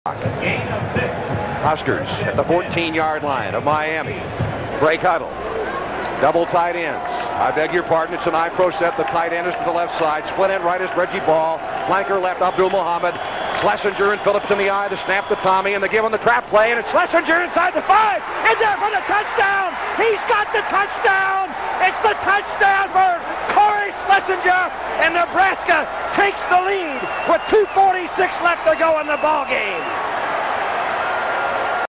Huskers at the 14-yard line of Miami. Break huddle. Double tight ends. I beg your pardon, it's an I-pro set. The tight end is to the left side. Split end right is Reggie Ball. Flanker left, Abdul Muhammad. Schlesinger and Phillips in the eye. The snap to Tommy and the give on the trap play. And it's Schlesinger inside the 5. And there for the touchdown. He's got the touchdown. It's the touchdown for Corey Schlesinger. And Nebraska takes the lead with 2:46 left to go in the ball game.